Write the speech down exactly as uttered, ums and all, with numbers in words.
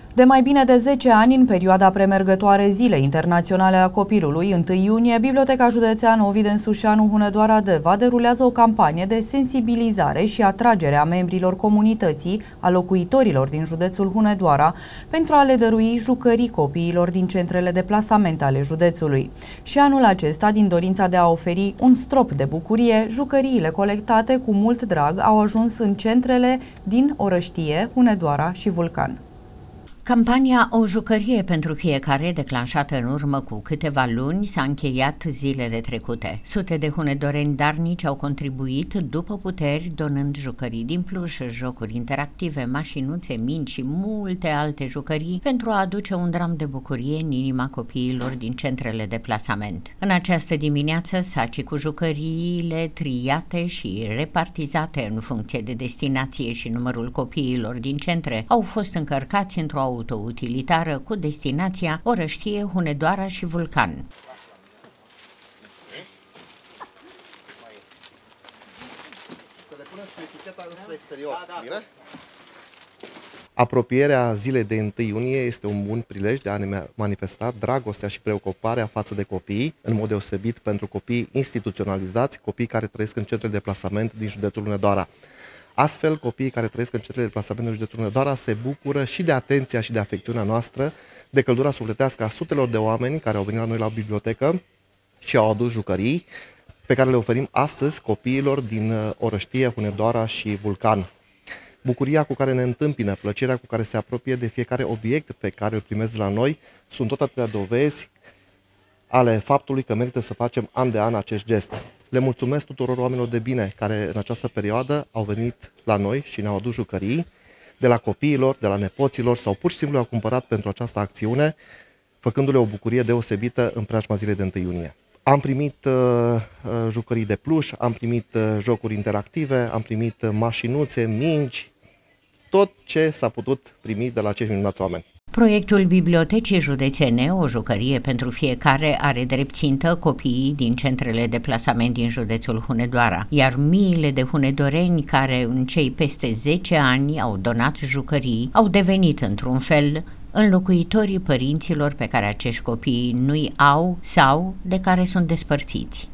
De mai bine de zece ani, în perioada premergătoare Zilei Internaționale a Copilului, întâi iunie, Biblioteca Județeană Ovidiu Ensușeanu Hunedoara Deva derulează o campanie de sensibilizare și atragere a membrilor comunității, a locuitorilor din județul Hunedoara, pentru a le dărui jucării copiilor din centrele de plasament ale județului. Și anul acesta, din dorința de a oferi un strop de bucurie, jucăriile colectate cu mult drag au ajuns în centrele din Orăștie, Hunedoara și Vulcan. Campania O jucărie pentru fiecare, declanșată în urmă cu câteva luni, s-a încheiat zilele trecute. Sute de hunedoreni darnici au contribuit după puteri, donând jucării din pluș, jocuri interactive, mașinuțe, mingi și multe alte jucării pentru a aduce un dram de bucurie în inima copiilor din centrele de plasament. În această dimineață, sacii cu jucăriile triate și repartizate în funcție de destinație și numărul copiilor din centre au fost încărcați într-o autoutilitară cu destinația Orăștie, Hunedoara și Vulcan. Apropierea zilei de întâi iunie este un bun prilej de a ne manifesta dragostea și preocuparea față de copii, în mod deosebit pentru copii instituționalizați, copii care trăiesc în centrele de plasament din județul Hunedoara. Astfel, copiii care trăiesc în centrele de plasament din județul Hunedoara se bucură și de atenția și de afecțiunea noastră, de căldura sufletească a sutelor de oameni care au venit la noi la bibliotecă și au adus jucării pe care le oferim astăzi copiilor din Orăștie, Hunedoara și Vulcan. Bucuria cu care ne întâmpină, plăcerea cu care se apropie de fiecare obiect pe care îl primesc de la noi, sunt tot atâtea dovezi ale faptului că merită să facem an de an acest gest. Le mulțumesc tuturor oamenilor de bine care în această perioadă au venit la noi și ne-au adus jucării, de la copiilor, de la nepoților sau pur și simplu au cumpărat pentru această acțiune, făcându-le o bucurie deosebită în preajma zilei de întâi iunie. Am primit uh, jucării de pluș, am primit uh, jocuri interactive, am primit uh, mașinuțe, mingi, tot ce s-a putut primi de la acești minunați oameni. Proiectul Bibliotecii Județene, o jucărie pentru fiecare, are drept țintă copiii din centrele de plasament din județul Hunedoara, iar miile de hunedoreni care în cei peste zece ani au donat jucării au devenit într-un fel înlocuitorii părinților pe care acești copii nu-i au sau de care sunt despărțiți.